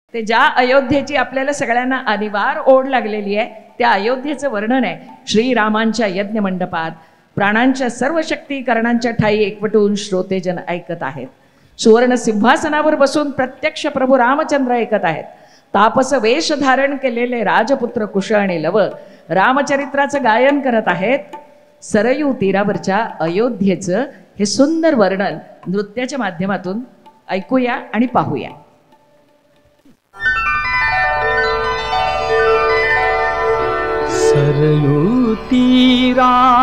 ते ज्या अयोध्येची आपल्याला सगळ्यांना अनिवार्य ओढ लागलेली आहे त्या अयोध्येचं वर्णन आहे श्रीरामांच्या यज्ञ मंडपात. प्राणांच्या सर्व शक्तीकरणांच्या ठाई एकवटून श्रोतेजन ऐकत आहेत. सुवर्ण सिंहासनावर बसून प्रत्यक्ष प्रभू रामचंद्र ऐकत आहेत. तापस वेश धारण केलेले राजपुत्र कुश आणि लव रामचरित्राचं गायन करत आहेत. सरयू तीरावरच्या अयोध्येचं हे सुंदर वर्णन नृत्याच्या माध्यमातून ऐकूया आणि पाहूया. सरयू तीरावरी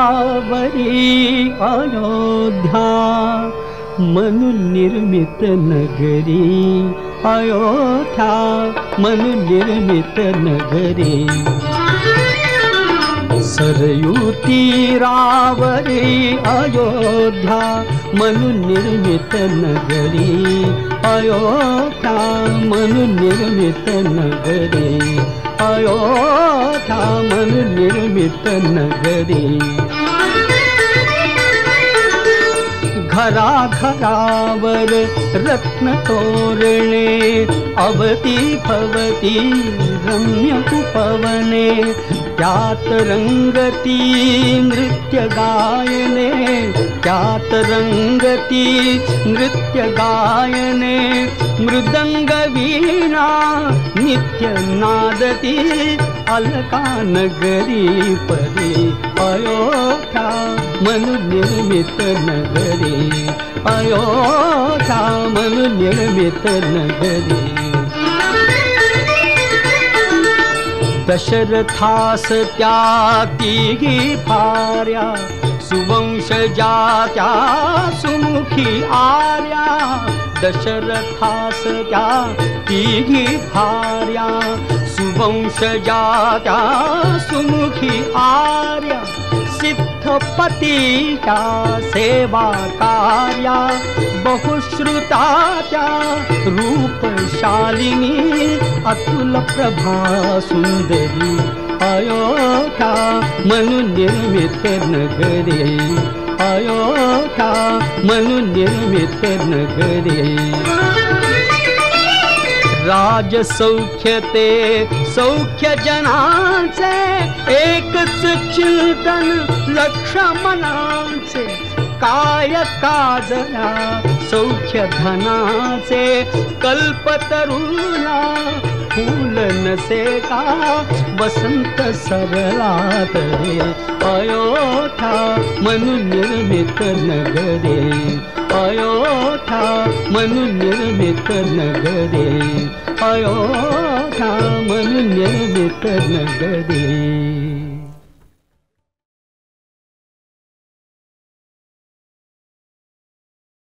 अयोध्या मनु निर्मित नगरी. अयोध्या मनु निर्मित नगरी. सरयू तीरावरी अयोध्या मनु निर्मित नगरी. अयोध्या मनु निर्मित नगरी. अयोध्या मनु निर्मित नगरी. घराघरावर रत्न तोरणे अवती भवती रम्य उपवने. त्यात रंगती नृत्य गायने. त्यात रंगती नृत्य गायने. मृदंग वीणा नित्य नादती अलका नगरी परी. अयोध्या मनु निर्मित नगरी. अयोध्या मनु निर्मित नगरी. दशरथास त्या तिघी भार्या सुवंशजा त्या सुमुखी आर्या. दशरथास त्या तिघी भार्या सुवंशजा त्या सुमुखी आर्या. सिद्धपतीच्या सेवा कार्या बहुश्रुता त्या रूपशालिनी अतुल प्रभा सुंदरी. अयोध्या मनु निर्मित नगरी. अयोध्या मनु निर्मित नगरी. राज सौख्य ते सौख्य जनाचे एकच चिंतन लक्ष्मणाचे. काय काजला सौख्य धनाचे कल्पतरुला फूल नसे का वसंत सरला तरे. अयोध्या मनु निर्मित नगरी. अयोध्या मनु निर्मित नगरी. अयोध्या मनु निर्मित नगरी.